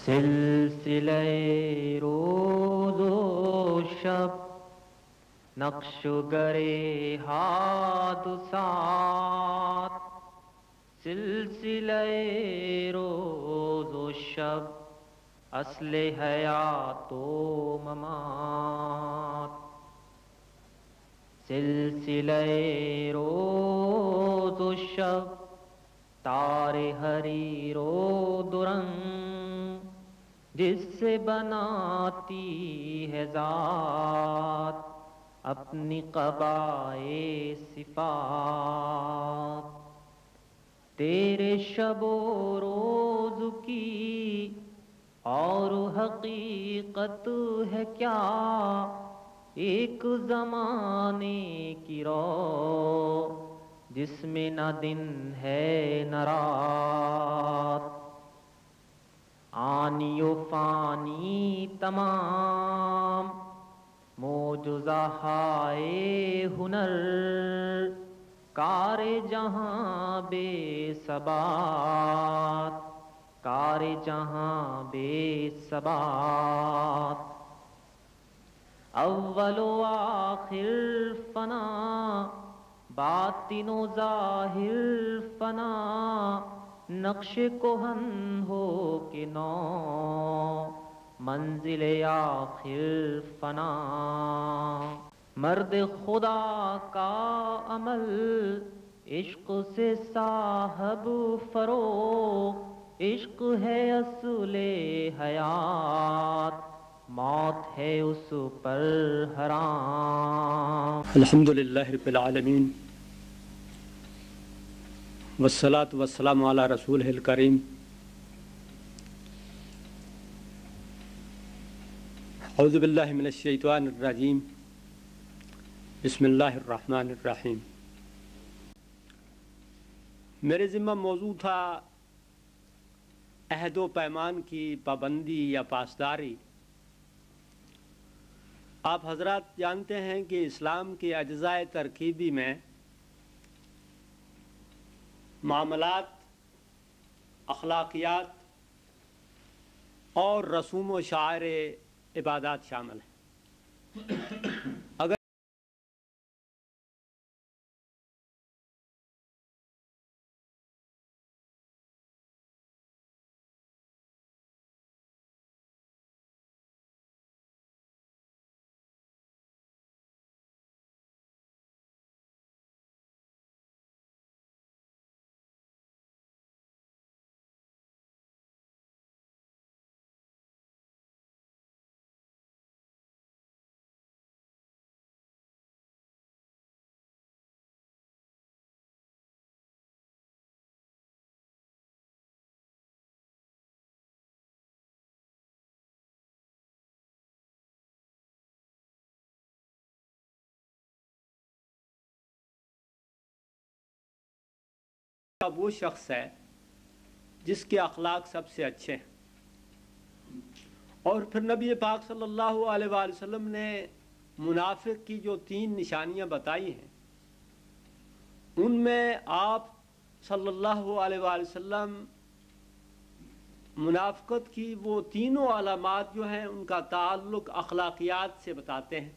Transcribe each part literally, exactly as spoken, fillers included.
سلسلہ روز و شب نقش گرے حادثات، سلسلہ روز و شب اصل حیات و ممات، سلسلہ روز و شب تار حریر و درنگ جس سے بناتی ہے ذات اپنی قبائے صفات، تیرے شب و روز کی اور حقیقت ہے کیا، ایک زمانے کی رو جس میں نہ دن ہے نہ رات، آنی و فانی تمام معجزہ ہائے ہنر، کار جہاں بے ثبات، کار جہاں بے ثبات، اول و آخر فنا باطن و ظاہر فنا، نقش کہن ہو کہ نو منزل آخر فنا، مرد خدا کا عمل عشق سے صاحب فروغ، عشق ہے اصل حیات، موت ہے اس پر حرام۔ الحمدللہ رب العالمین والصلاة والسلام علی رسولہ الکریم، اعوذ باللہ من الشیطان الرجیم، بسم اللہ الرحمن الرحیم۔ میرے ذمہ موضوع تھا عہد و پیمان کی پابندی یا پاسداری۔ آپ حضرات جانتے ہیں کہ اسلام کے اجزاء ترکیبی میں معاملات، اخلاقیات اور رسوم و شعائر عبادات شامل ہیں۔ اگر وہ شخص ہے جس کے اخلاق سب سے اچھے ہیں، اور پھر نبی پاک صلی اللہ علیہ وآلہ وسلم نے منافق کی جو تین نشانیاں بتائی ہیں، ان میں آپ صلی اللہ علیہ وآلہ وسلم منافقت کی وہ تینوں علامات جو ہیں ان کا تعلق اخلاقیات سے بتاتے ہیں،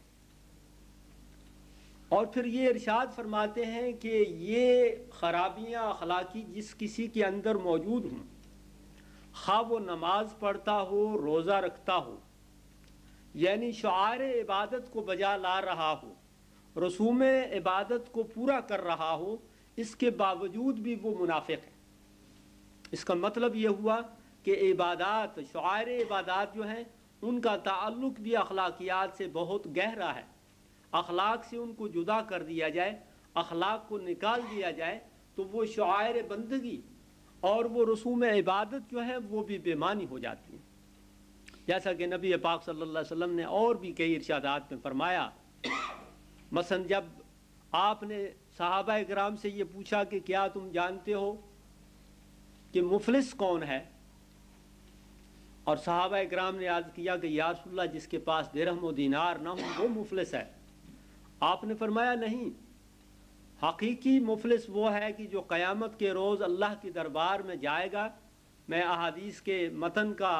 اور پھر یہ ارشاد فرماتے ہیں کہ یہ خرابیاں اخلاقی جس کسی کے اندر موجود ہوں، خواہ وہ نماز پڑھتا ہو، روزہ رکھتا ہو، یعنی شعائر عبادت کو بجا لا رہا ہو، رسوم عبادت کو پورا کر رہا ہو، اس کے باوجود بھی وہ منافق ہے۔ اس کا مطلب یہ ہوا کہ عبادات، شعائر عبادات جو ہیں ان کا تعلق بھی اخلاقیات سے بہت گہرا ہے۔ اخلاق سے ان کو جدا کر دیا جائے، اخلاق کو نکال دیا جائے تو وہ شعائر بندگی اور وہ رسوم عبادت جو ہیں وہ بھی بے معنی ہو جاتی ہیں، جیسا کہ نبی پاک صلی اللہ علیہ وسلم نے اور بھی کئی ارشادات میں فرمایا۔ مثلا جب آپ نے صحابہ اکرام سے یہ پوچھا کہ کیا تم جانتے ہو کہ مفلس کون ہے، اور صحابہ اکرام نے عرض کیا کہ یا رسول اللہ جس کے پاس درہم و دینار نہ ہو وہ مفلس ہے۔ آپ نے فرمایا نہیں، حقیقی مفلس وہ ہے کہ جو قیامت کے روز اللہ کے دربار میں جائے گا۔ میں احادیث کے متن کا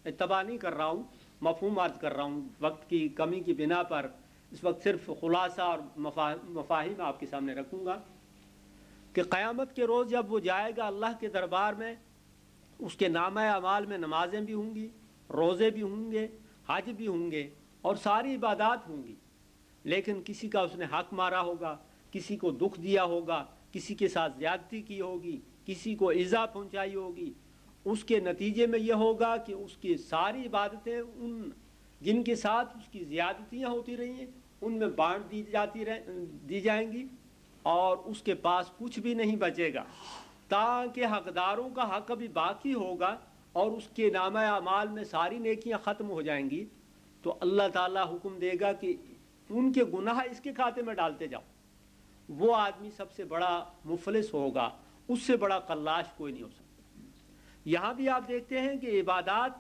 اتباع نہیں کر رہا ہوں، مفہوم عرض کر رہا ہوں، وقت کی کمی کی بنا پر اس وقت صرف خلاصہ اور مفاہیم آپ کے سامنے رکھوں گا کہ قیامت کے روز جب وہ جائے گا اللہ کے دربار میں، اس کے نامہ اعمال میں نمازیں بھی ہوں گی، روزے بھی ہوں گے، حج بھی ہوں گے اور ساری عبادات ہوں گی، لیکن کسی کا اس نے حق مارا ہوگا، کسی کو دکھ دیا ہوگا، کسی کے ساتھ زیادتی کی ہوگی، کسی کو ایذا پہنچائی ہوگی، اس کے نتیجے میں یہ ہوگا کہ اس کی ساری عبادتیں ان جن کے ساتھ اس کی زیادتیاں ہوتی رہی ہیں ان میں بانٹ دی جاتی رہ دی جائیں گی اور اس کے پاس کچھ بھی نہیں بچے گا، تاکہ حقداروں کا حق ابھی باقی ہوگا اور اس کے نامہ اعمال میں ساری نیکیاں ختم ہو جائیں گی، تو اللہ تعالیٰ حکم دے گا کہ ان کے گناہ اس کے کھاتے میں ڈالتے جاؤ۔ وہ آدمی سب سے بڑا مفلس ہوگا، اس سے بڑا قلاش کوئی نہیں ہو سکتا۔ یہاں بھی آپ دیکھتے ہیں کہ عبادات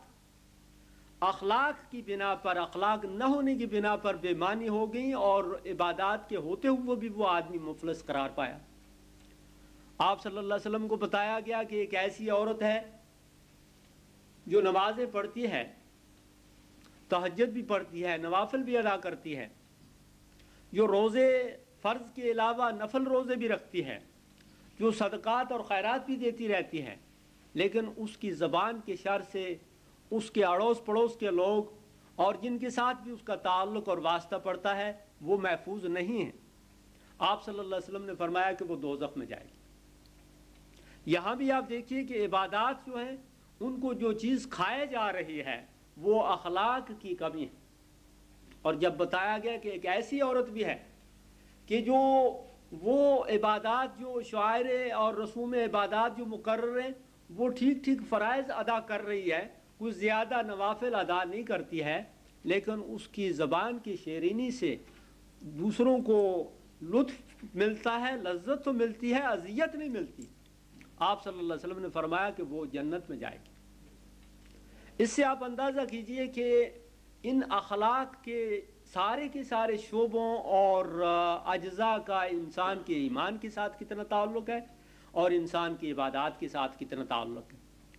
اخلاق کی بنا پر، اخلاق نہ ہونے کی بنا پر بے معنی ہو گئیں اور عبادات کے ہوتے ہوئے بھی وہ آدمی مفلس قرار پایا۔ آپ صلی اللہ علیہ وسلم کو بتایا گیا کہ ایک ایسی عورت ہے جو نمازیں پڑھتی ہے، تہجد بھی پڑھتی ہے، نوافل بھی ادا کرتی ہے، جو روزے فرض کے علاوہ نفل روزے بھی رکھتی ہے، جو صدقات اور خیرات بھی دیتی رہتی ہے، لیکن اس کی زبان کے شر سے اس کے اڑوس پڑوس کے لوگ اور جن کے ساتھ بھی اس کا تعلق اور واسطہ پڑتا ہے وہ محفوظ نہیں ہیں۔ آپ صلی اللہ علیہ وسلم نے فرمایا کہ وہ دوزخ میں جائے گی۔ یہاں بھی آپ دیکھیے کہ عبادات جو ہیں ان کو جو چیز کھائے جا رہی ہے وہ اخلاق کی کمی ہے، اور جب بتایا گیا کہ ایک ایسی عورت بھی ہے کہ جو وہ عبادات جو شعائر اور رسوم عبادات جو مقرر ہیں وہ ٹھیک ٹھیک فرائض ادا کر رہی ہے، کچھ زیادہ نوافل ادا نہیں کرتی ہے، لیکن اس کی زبان کی شیرینی سے دوسروں کو لطف ملتا ہے، لذت تو ملتی ہے، اذیت نہیں ملتی۔ آپ صلی اللہ علیہ وسلم نے فرمایا کہ وہ جنت میں جائے گی۔ اس سے آپ اندازہ کیجئے کہ ان اخلاق کے سارے کے سارے شعبوں اور اجزاء کا انسان کے ایمان کے ساتھ کتنا تعلق ہے اور انسان کی عبادات کے ساتھ کتنا تعلق ہے۔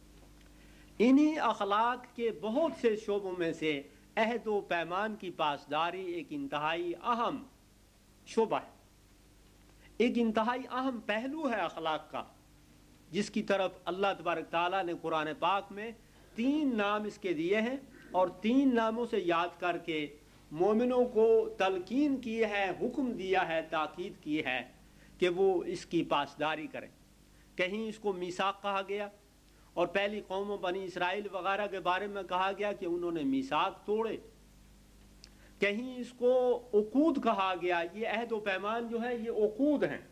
انہی اخلاق کے بہت سے شعبوں میں سے عہد و پیمان کی پاسداری ایک انتہائی اہم شعبہ ہے، ایک انتہائی اہم پہلو ہے اخلاق کا، جس کی طرف اللہ تبارک تعالیٰ نے قرآن پاک میں تین نام اس کے دیے ہیں اور تین ناموں سے یاد کر کے مومنوں کو تلقین کی ہے، حکم دیا ہے، تاکید کی ہے کہ وہ اس کی پاسداری کریں۔ کہیں اس کو میثاق کہا گیا اور پہلی قوموں بنی اسرائیل وغیرہ کے بارے میں کہا گیا کہ انہوں نے میثاق توڑے، کہیں اس کو عقود کہا گیا، یہ عہد و پیمان جو ہے یہ عقود ہیں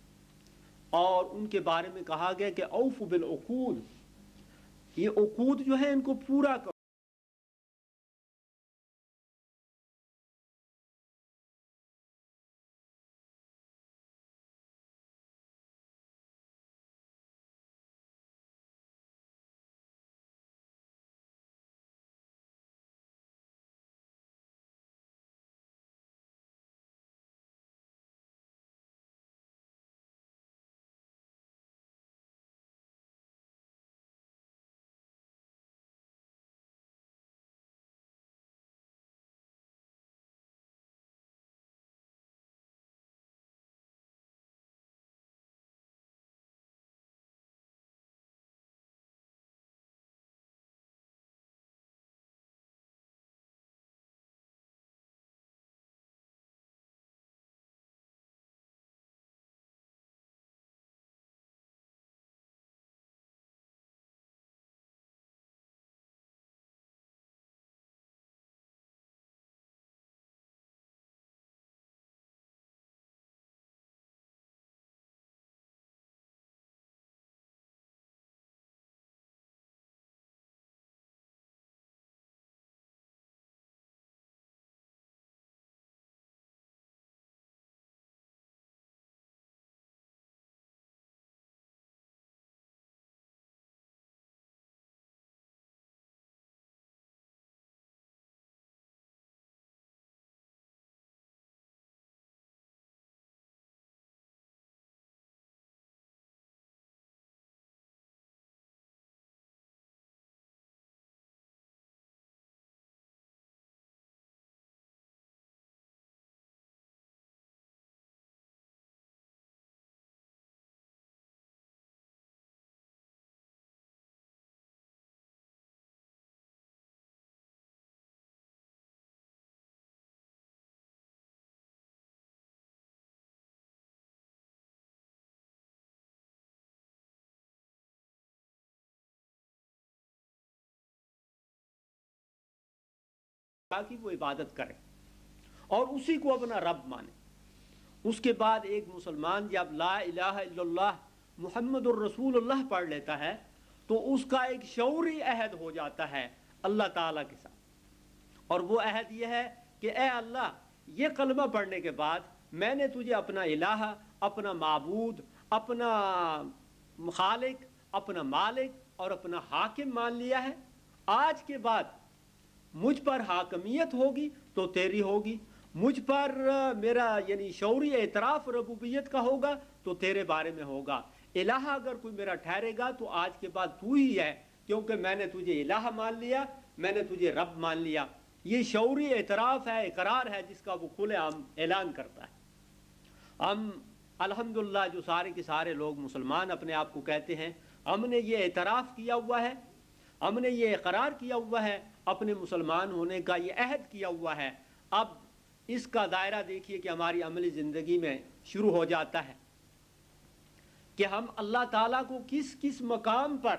اور ان کے بارے میں کہا گیا کہ اوفوا بالعقود، یہ عقود جو ہے ان کو پورا کرو۔ کی وہ عبادت کرے اور اسی کو اپنا رب مانے۔ اس کے بعد ایک مسلمان جب لا الہ الا اللہ محمد الرسول اللہ پڑھ لیتا ہے تو اس کا ایک شعوری عہد ہو جاتا ہے اللہ تعالیٰ کے ساتھ، اور وہ عہد یہ ہے کہ اے اللہ، یہ کلمہ پڑھنے کے بعد میں نے تجھے اپنا الہ، اپنا معبود، اپنا خالق، اپنا مالک اور اپنا حاکم مان لیا ہے۔ آج کے بعد مجھ پر حاکمیت ہوگی تو تیری ہوگی، مجھ پر میرا یعنی شعوری اعتراف ربوبیت کا ہوگا تو تیرے بارے میں ہوگا۔ الہ اگر کوئی میرا ٹھہرے گا تو آج کے بعد تو ہی ہے، کیونکہ میں نے تجھے الہ مان لیا، میں نے تجھے رب مان لیا۔ یہ شعوری اعتراف ہے، اقرار ہے، جس کا وہ کھلے عام اعلان کرتا ہے۔ ہم الحمدللہ جو سارے کے سارے لوگ مسلمان اپنے آپ کو کہتے ہیں، ہم نے یہ اعتراف کیا ہوا ہے، ہم نے یہ اقرار کیا ہوا ہے، اپنے مسلمان ہونے کا یہ عہد کیا ہوا ہے۔ اب اس کا دائرہ دیکھیے کہ ہماری عملی زندگی میں شروع ہو جاتا ہے کہ ہم اللہ تعالیٰ کو کس کس مقام پر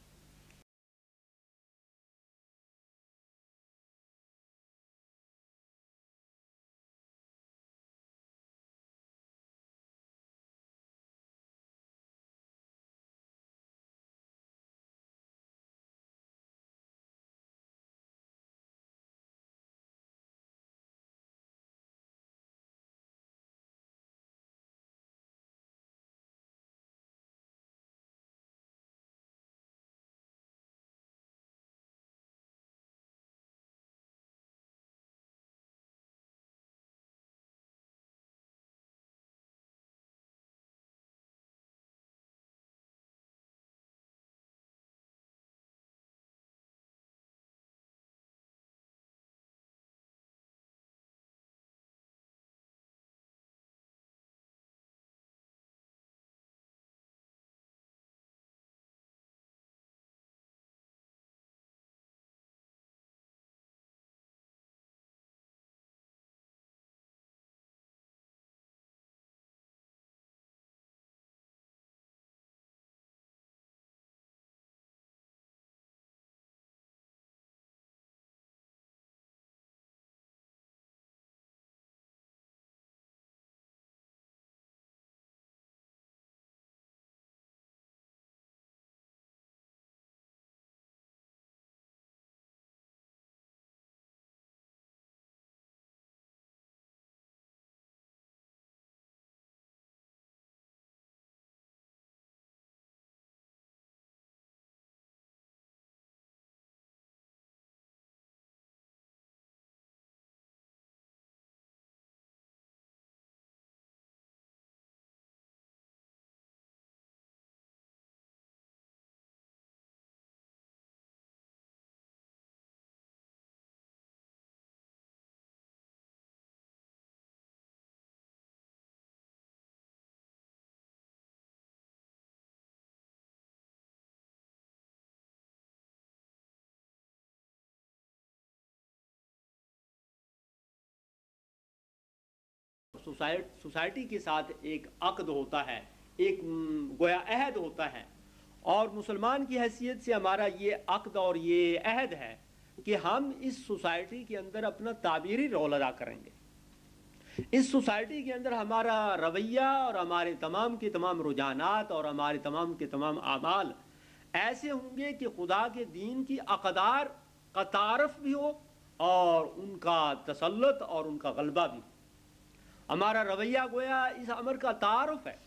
سوسائٹی کے ساتھ ایک عقد ہوتا ہے، ایک گویا عہد ہوتا ہے، اور مسلمان کی حیثیت سے ہمارا یہ عقد اور یہ عہد ہے کہ ہم اس سوسائٹی کے اندر اپنا تعبیری رول ادا کریں گے۔ اس سوسائٹی کے اندر ہمارا رویہ اور ہمارے تمام کے تمام رجحانات اور ہمارے تمام کے تمام اعمال ایسے ہوں گے کہ خدا کے دین کی اقدار کا تعارف بھی ہو اور ان کا تسلط اور ان کا غلبہ بھی ہو۔ ہمارا رویہ گویا اس امر کا تعارف ہے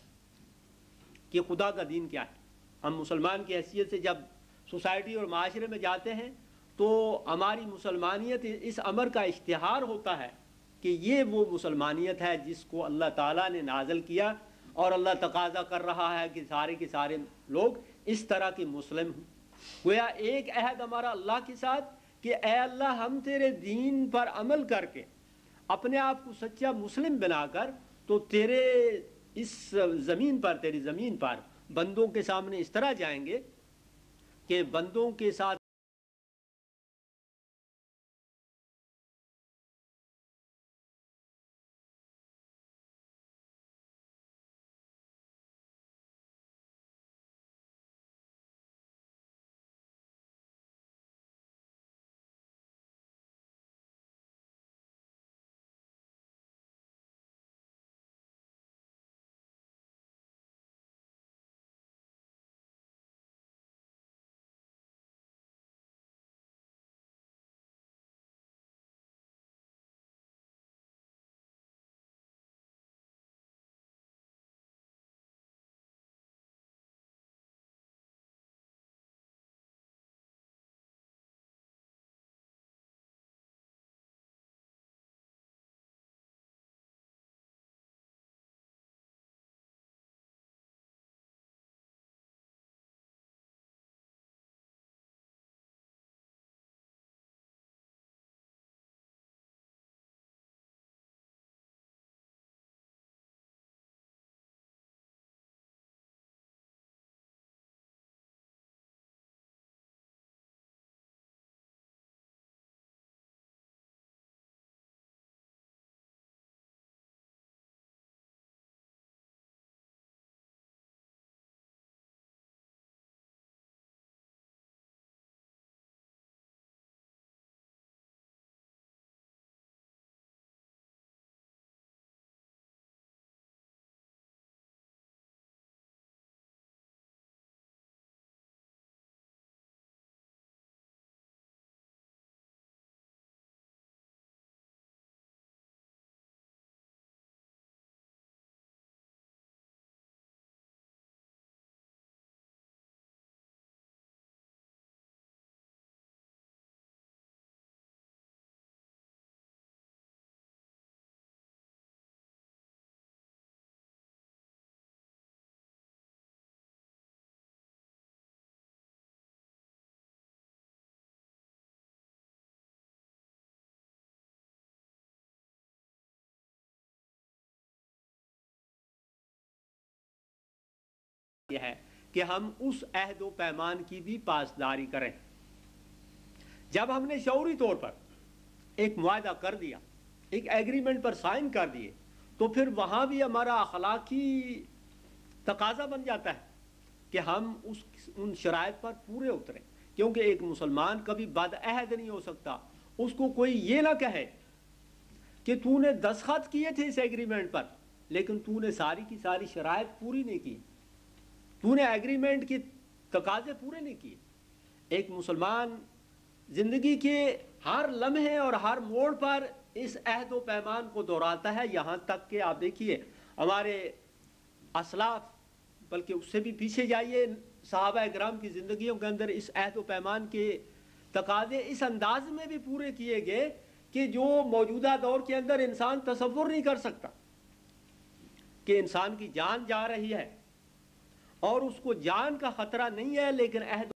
کہ خدا کا دین کیا ہے۔ ہم مسلمان کی حیثیت سے جب سوسائٹی اور معاشرے میں جاتے ہیں تو ہماری مسلمانیت اس امر کا اشتہار ہوتا ہے کہ یہ وہ مسلمانیت ہے جس کو اللہ تعالیٰ نے نازل کیا، اور اللہ تقاضا کر رہا ہے کہ سارے کے سارے لوگ اس طرح کے مسلم ہوں۔ گویا ایک عہد ہمارا اللہ کے ساتھ کہ اے اللہ، ہم تیرے دین پر عمل کر کے اپنے آپ کو سچا مسلم بنا کر تو تیرے اس زمین پر تیری زمین پر بندوں کے سامنے اس طرح جائیں گے کہ بندوں کے ساتھ یہ ہے کہ ہم اس عہد و پیمان کی بھی پاسداری کریں۔ جب ہم نے شعوری طور پر ایک معاہدہ کر دیا، ایک ایگریمنٹ پر سائن کر دیے، تو پھر وہاں بھی ہمارا اخلاقی تقاضا بن جاتا ہے کہ ہم اس ان شرائط پر پورے اتریں، کیونکہ ایک مسلمان کبھی بد عہد نہیں ہو سکتا۔ اس کو کوئی یہ نہ کہے کہ تو نے دستخط کیے تھے اس ایگریمنٹ پر لیکن تو نے ساری کی ساری شرائط پوری نہیں کی، تو نے ایگریمنٹ کے تقاضے پورے نہیں کیے۔ ایک مسلمان زندگی کے ہر لمحے اور ہر موڑ پر اس عہد و پیمان کو دہراتا ہے، یہاں تک کہ آپ دیکھیے ہمارے اسلاف، بلکہ اس سے بھی پیچھے جائیے، صحابہ اکرام کی زندگیوں کے اندر اس عہد و پیمان کے تقاضے اس انداز میں بھی پورے کیے گئے کہ جو موجودہ دور کے اندر انسان تصور نہیں کر سکتا، کہ انسان کی جان جا رہی ہے اور اس کو جان کا خطرہ نہیں ہے، لیکن عہد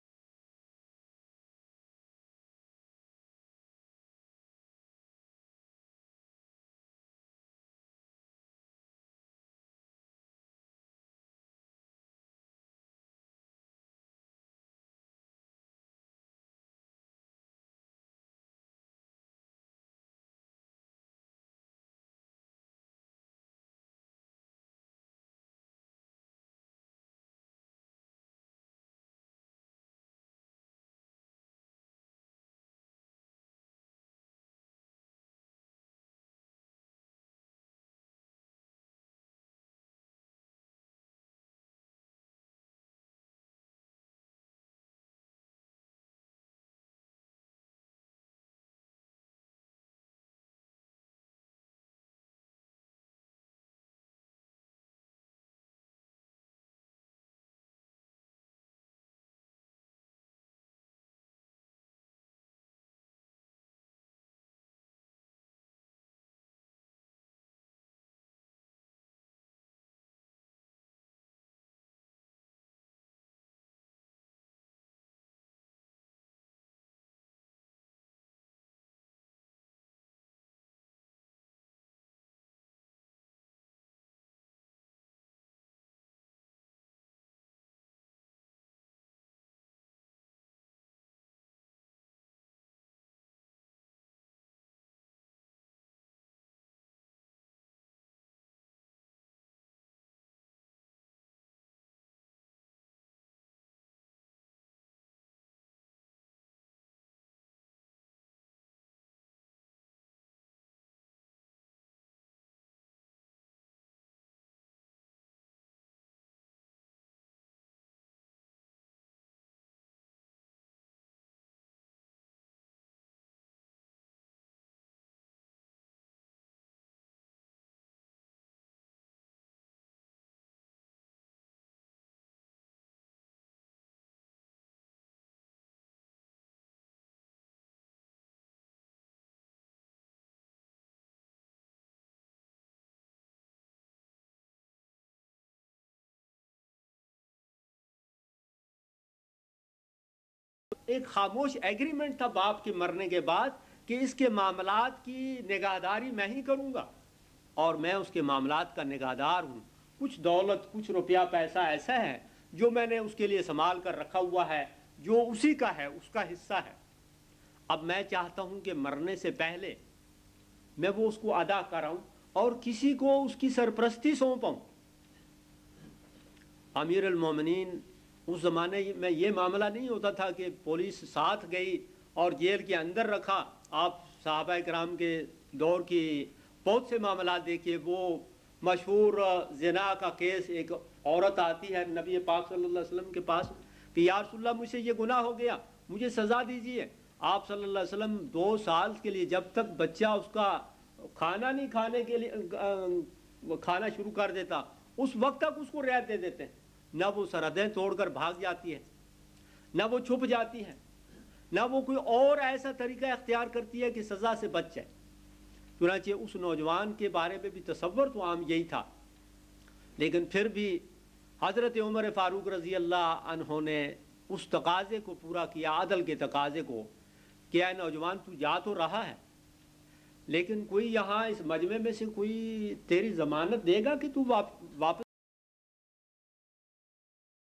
ایک خاموش ایگریمنٹ تھا باپ کے مرنے کے بعد کہ اس کے معاملات کی نگہداری میں ہی کروں گا اور میں اس کے معاملات کا نگہدار ہوں۔ کچھ دولت، کچھ روپیہ پیسہ ایسا ہے جو میں نے اس کے لیے سنبھال کر رکھا ہوا ہے، جو اسی کا ہے، اس کا حصہ ہے۔ اب میں چاہتا ہوں کہ مرنے سے پہلے میں وہ اس کو ادا کراؤں اور کسی کو اس کی سرپرستی سونپاؤں۔ امیر المومنین اس زمانے میں یہ معاملہ نہیں ہوتا تھا کہ پولیس ساتھ گئی اور جیل کے اندر رکھا۔ آپ صحابہ کرام کے دور کی بہت سے معاملات دیکھیے، وہ مشہور زنا کا کیس، ایک عورت آتی ہے نبی پاک صلی اللہ علیہ وسلم کے پاس کہ یا رسول اللہ مجھ سے یہ گناہ ہو گیا، مجھے سزا دیجیے۔ آپ صلی اللہ علیہ وسلم دو سال کے لیے جب تک بچہ اس کا کھانا نہیں کھانے کے لیے کھانا شروع کر دیتا اس وقت تک اس کو رعایت دے دیتے ہیں، نہ وہ سرحدیں توڑ کر بھاگ جاتی ہے، نہ وہ چھپ جاتی ہے، نہ وہ کوئی اور ایسا طریقہ اختیار کرتی ہے کہ سزا سے بچ جائے۔ چنانچہ اس نوجوان کے بارے میں بھی تصور تو عام یہی تھا، لیکن پھر بھی حضرت عمر فاروق رضی اللہ عنہ نے اس تقاضے کو پورا کیا، عدل کے تقاضے کو، کہ اے نوجوان تو جا تو رہا ہے لیکن کوئی یہاں اس مجمع میں سے کوئی تیری ضمانت دے گا کہ تو واپس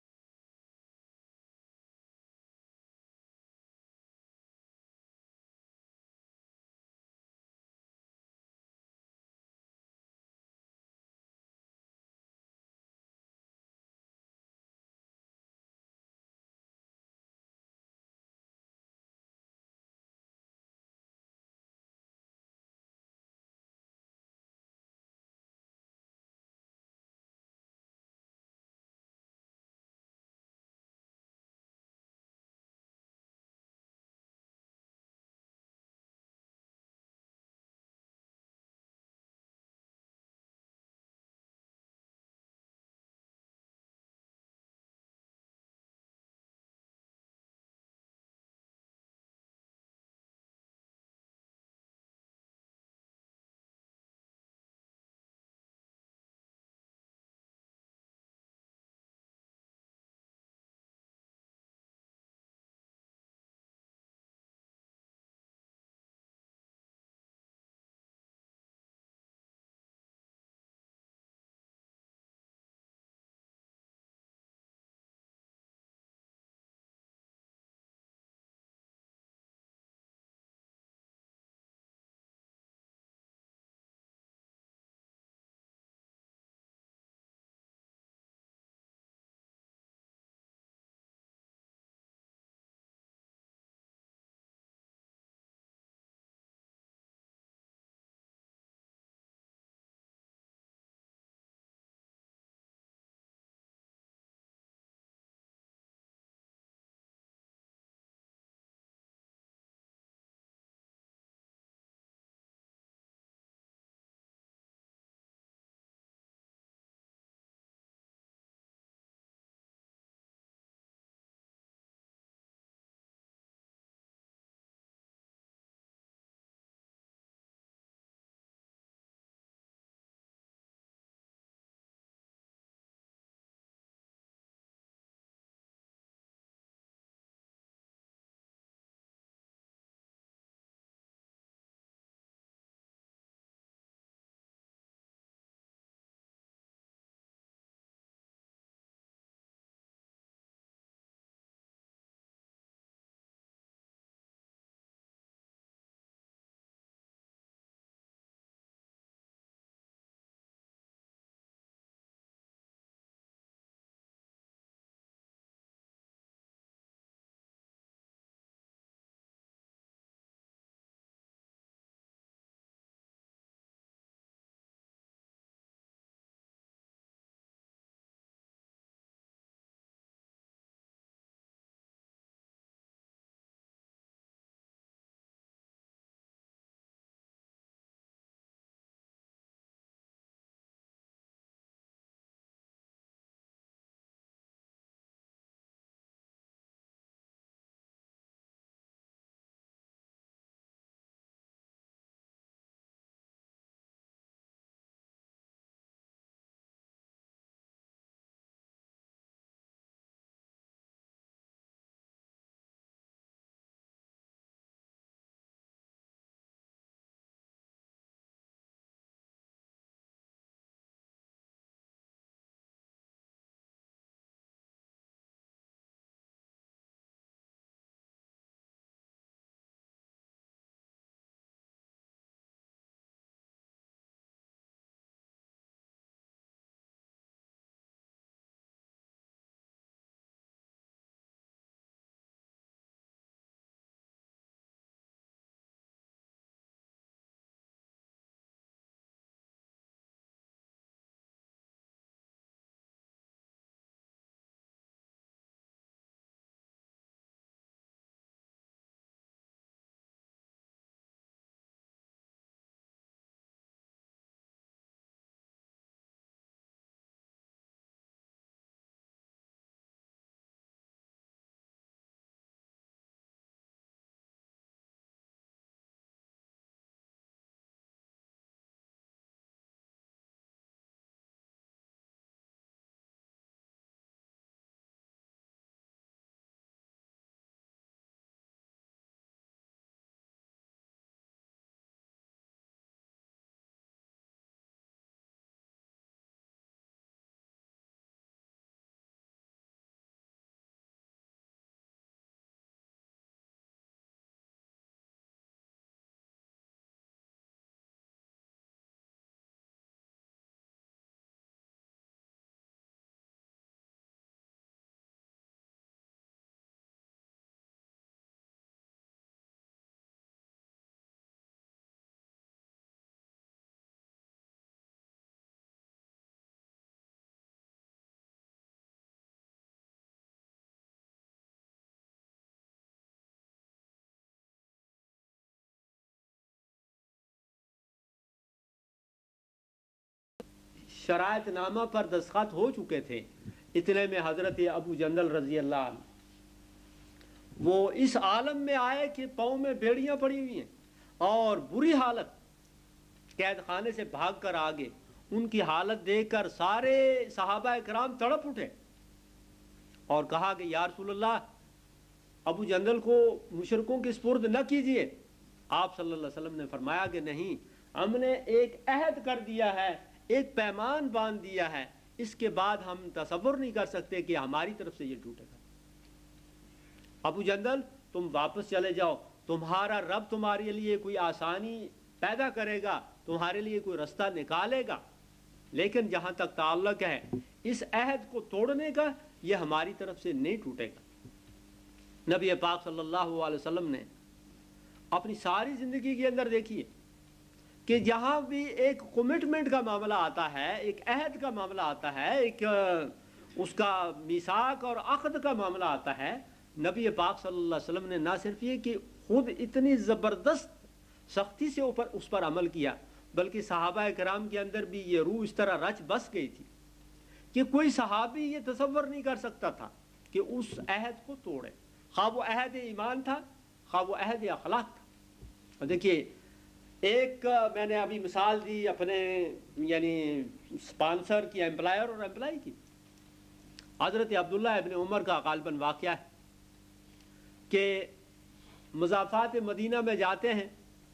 شرائط نامہ پر دستخط ہو چکے تھے، اتنے میں حضرت ابو جندل رضی اللہ عنہ وہ اس عالم میں آئے کہ پاؤں میں بیڑیاں پڑی ہوئی ہیں اور بری حالت، قید خانے سے بھاگ کر آگے، ان کی حالت دیکھ کر سارے صحابہ کرام تڑپ اٹھے اور کہا کہ یا رسول اللہ، ابو جندل کو مشرکوں کے سپرد نہ کیجئے۔ آپ صلی اللہ علیہ وسلم نے فرمایا کہ نہیں، ہم نے ایک عہد کر دیا ہے، ایک پیمان باندھ دیا ہے، اس کے بعد ہم تصور نہیں کر سکتے کہ ہماری طرف سے یہ ٹوٹے گا۔ ابو جندل تم واپس چلے جاؤ، تمہارا رب تمہارے لیے کوئی آسانی پیدا کرے گا، تمہارے لیے کوئی رستہ نکالے گا، لیکن جہاں تک تعلق ہے اس عہد کو توڑنے کا، یہ ہماری طرف سے نہیں ٹوٹے گا۔ نبی پاک صلی اللہ علیہ وسلم نے اپنی ساری زندگی کے اندر دیکھیے کہ جہاں بھی ایک کمٹمنٹ کا معاملہ آتا ہے، ایک عہد کا معاملہ آتا ہے، ایک اس کا میثاق اور عقد کا معاملہ آتا ہے، نبی پاک صلی اللہ علیہ وسلم نے نہ صرف یہ کہ خود اتنی زبردست سختی سے اوپر اس پر عمل کیا، بلکہ صحابہ کرام کے اندر بھی یہ روح اس طرح رچ بس گئی تھی کہ کوئی صحابی یہ تصور نہیں کر سکتا تھا کہ اس عہد کو توڑے، خواہ وہ عہد ایمان تھا، خواہ وہ عہد اخلاق تھا۔ اور دیکھیے، ایک میں نے ابھی مثال دی اپنے یعنی سپانسر کی، امپلائر اور امپلائی کی، حضرت عبداللہ ابن عمر کا غالباً واقعہ ہے کہ مضافات مدینہ میں جاتے ہیں۔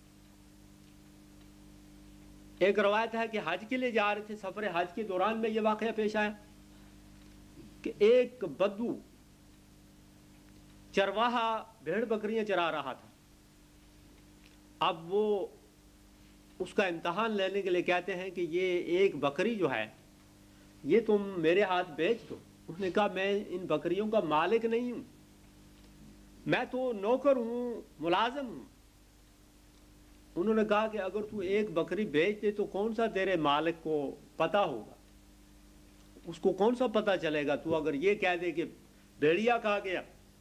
ایک روایت ہے کہ حج کے لیے جا رہے تھے، سفر حج کے دوران میں یہ واقعہ پیش آیا کہ ایک بدو چرواہا بھیڑ بکریاں چرا رہا تھا۔ اب وہ اس کا امتحان لینے کے لیے کہتے ہیں کہ یہ ایک بکری جو ہے یہ تم میرے ہاتھ بیچ دو۔ اس نے کہا میں ان بکریوں کا مالک نہیں ہوں، میں تو نوکر ہوں، ملازم ہوں۔ انہوں نے کہا کہ اگر تو ایک بکری بیچ دے تو کون سا تیرے مالک کو پتا ہوگا، اس کو کون سا پتا چلے گا؟ تو اگر یہ کہہ دے کہ بھیڑیا کھا گیا،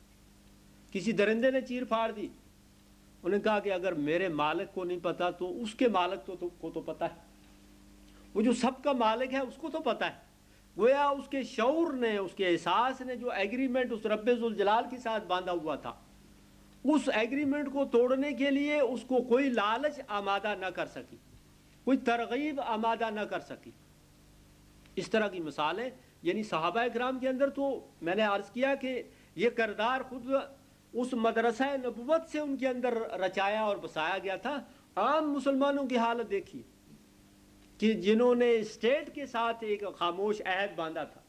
کسی درندے نے چیر پھاڑ دی، انہوں نے کہا کہ اگر میرے مالک کو نہیں پتا تو اس کے مالک تو, تو, کو تو پتا ہے، وہ جو سب کا مالک ہے اس کو تو پتا ہے۔ گویا اس کے شعور نے، اس کے احساس نے جو ایگریمنٹ اس رب ذوالجلال کے ساتھ باندھا ہوا تھا، اس ایگریمنٹ کو توڑنے کے لیے اس کو کوئی لالچ آمادہ نہ کر سکی، کوئی ترغیب آمادہ نہ کر سکی۔ اس طرح کی مثالیں یعنی صحابہ کرام کے اندر تو میں نے عرض کیا کہ یہ کردار خود اس مدرسہ نبوت سے ان کے اندر رچایا اور بسایا گیا تھا۔ عام مسلمانوں کی حالت دیکھیے کہ جنہوں نے اسٹیٹ کے ساتھ ایک خاموش عہد باندھا تھا،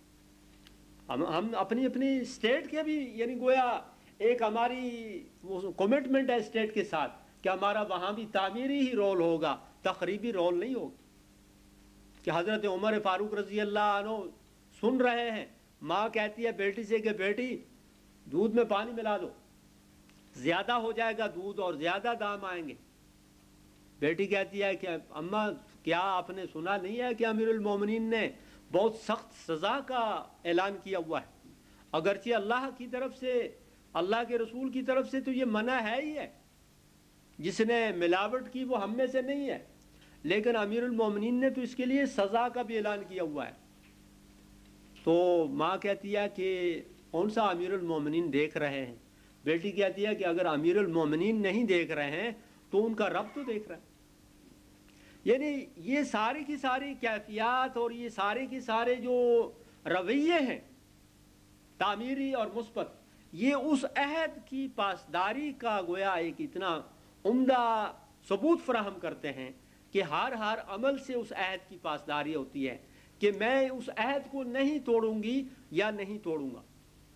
ہم ہم اپنی اپنی اسٹیٹ کے بھی یعنی گویا ایک ہماری کمٹمنٹ ہے اسٹیٹ کے ساتھ کہ ہمارا وہاں بھی تعمیری ہی رول ہوگا، تخریبی رول نہیں ہوگا۔ کہ حضرت عمر فاروق رضی اللہ عنہ سن رہے ہیں، ماں کہتی ہے بیٹی سے کہ بیٹی دودھ میں پانی ملا دو، زیادہ ہو جائے گا دودھ اور زیادہ دام آئیں گے۔ بیٹی کہتی ہے کہ اماں کیا آپ نے سنا نہیں ہے کہ امیر المومنین نے بہت سخت سزا کا اعلان کیا ہوا ہے؟ اگرچہ اللہ کی طرف سے، اللہ کے رسول کی طرف سے تو یہ منع ہے ہی ہے، جس نے ملاوٹ کی وہ ہم میں سے نہیں ہے، لیکن امیر المومنین نے تو اس کے لیے سزا کا بھی اعلان کیا ہوا ہے۔ تو ماں کہتی ہے کہ کون سا امیر المومنین دیکھ رہے ہیں؟ بیٹی کہتی ہے کہ اگر امیر المومنین نہیں دیکھ رہے ہیں تو ان کا رب تو دیکھ رہا ہے۔ یعنی یہ ساری کی ساری کیفیات اور یہ سارے کی سارے جو رویے ہیں تعمیری اور مثبت، یہ اس عہد کی پاسداری کا گویا ایک اتنا عمدہ ثبوت فراہم کرتے ہیں کہ ہر ہر عمل سے اس عہد کی پاسداری ہوتی ہے کہ میں اس عہد کو نہیں توڑوں گی یا نہیں توڑوں گا۔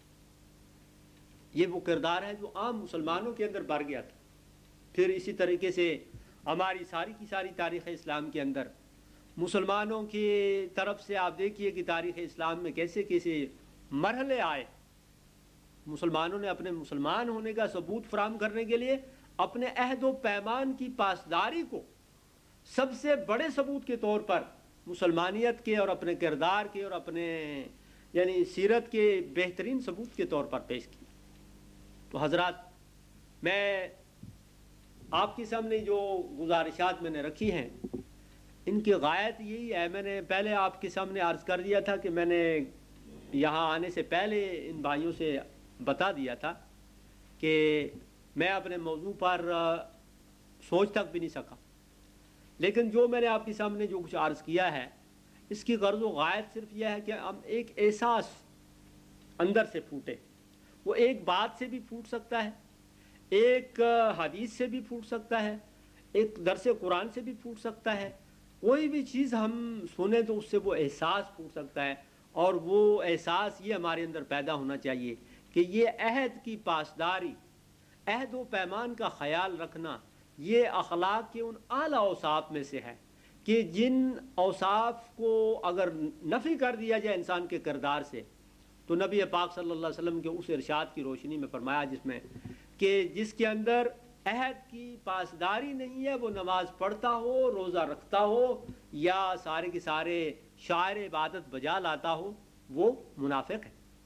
یہ وہ کردار ہے جو عام مسلمانوں کے اندر بھر گیا تھا۔ پھر اسی طریقے سے ہماری ساری کی ساری تاریخ اسلام کے اندر مسلمانوں کی طرف سے آپ دیکھیے کہ تاریخ اسلام میں کیسے کیسے مرحلے آئے۔ مسلمانوں نے اپنے مسلمان ہونے کا ثبوت فراہم کرنے کے لیے اپنے عہد و پیمان کی پاسداری کو سب سے بڑے ثبوت کے طور پر مسلمانیت کے اور اپنے کردار کے اور اپنے یعنی سیرت کے بہترین ثبوت کے طور پر پیش کیا۔ تو حضرات، میں آپ کے سامنے جو گزارشات میں نے رکھی ہیں ان کی غایت یہی ہے، میں نے پہلے آپ کے سامنے عرض کر دیا تھا کہ میں نے یہاں آنے سے پہلے ان بھائیوں سے بتا دیا تھا کہ میں اپنے موضوع پر سوچ تک بھی نہیں سکا، لیکن جو میں نے آپ کے سامنے جو کچھ عرض کیا ہے اس کی غرض و غایت صرف یہ ہے کہ ہم ایک احساس اندر سے پھوٹے، وہ ایک بات سے بھی پھوٹ سکتا ہے، ایک حدیث سے بھی پھوٹ سکتا ہے، ایک درس قرآن سے بھی پھوٹ سکتا ہے، کوئی بھی چیز ہم سنیں تو اس سے وہ احساس پھوٹ سکتا ہے، اور وہ احساس یہ ہمارے اندر پیدا ہونا چاہیے کہ یہ عہد کی پاسداری، عہد و پیمان کا خیال رکھنا، یہ اخلاق کے ان اعلیٰ اوصاف میں سے ہے کہ جن اوصاف کو اگر نفی کر دیا جائے انسان کے کردار سے تو نبی پاک صلی اللہ علیہ وسلم کے اس ارشاد کی روشنی میں فرمایا جس میں کہ جس کے اندر عہد کی پاسداری نہیں ہے، وہ نماز پڑھتا ہو، روزہ رکھتا ہو یا سارے کے سارے شاعر عبادت بجا لاتا ہو، وہ منافق ہے۔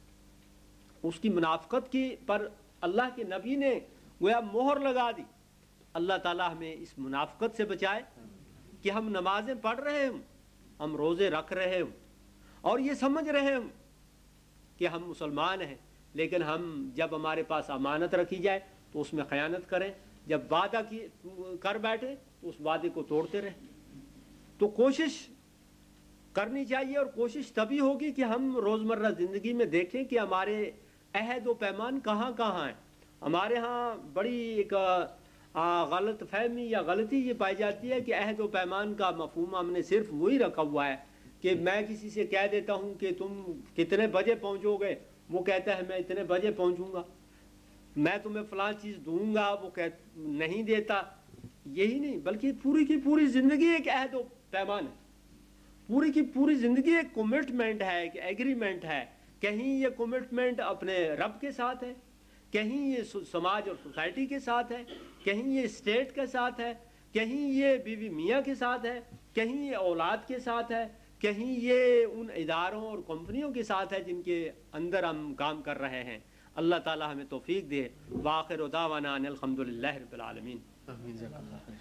اس کی منافقت کی پر اللہ کے نبی نے گویا مہر لگا دی۔ اللہ تعالیٰ ہمیں اس منافقت سے بچائے کہ ہم نمازیں پڑھ رہے ہوں، ہم روزے رکھ رہے ہوں اور یہ سمجھ رہے ہوں کہ ہم مسلمان ہیں، لیکن ہم جب ہمارے پاس امانت رکھی جائے تو اس میں خیانت کریں، جب وعدہ کی کر بیٹھے تو اس وعدے کو توڑتے رہیں۔ تو کوشش کرنی چاہیے، اور کوشش تبھی ہوگی کہ ہم روزمرہ زندگی میں دیکھیں کہ ہمارے عہد و پیمان کہاں کہاں ہیں۔ ہمارے ہاں بڑی ایک غلط فہمی یا غلطی یہ پائی جاتی ہے کہ عہد و پیمان کا مفہوم ہم نے صرف وہی رکھا ہوا ہے کہ میں کسی سے کہہ دیتا ہوں کہ تم کتنے بجے پہنچو گے، وہ کہتا ہے میں اتنے بجے پہنچوں گا، میں تمہیں فلاں چیز دوں گا، وہ کہ نہیں دیتا۔ یہی نہیں بلکہ پوری کی پوری زندگی ایک عہد و پیمان ہے، پوری کی پوری زندگی ایک کمٹمنٹ ہے، ایک ایگریمنٹ ہے۔ کہیں یہ کمٹمنٹ اپنے رب کے ساتھ ہے، کہیں یہ سماج اور سوسائٹی کے ساتھ ہے، کہیں یہ اسٹیٹ کے ساتھ ہے، کہیں یہ بیوی میاں کے ساتھ ہے، کہیں یہ اولاد کے ساتھ ہے، کہیں یہ ان اداروں اور کمپنیوں کے ساتھ ہے جن کے اندر ہم کام کر رہے ہیں۔ اللہ تعالی ہمیں توفیق دے۔ وآخر دعوانا ان الحمد للہ رب العالمین۔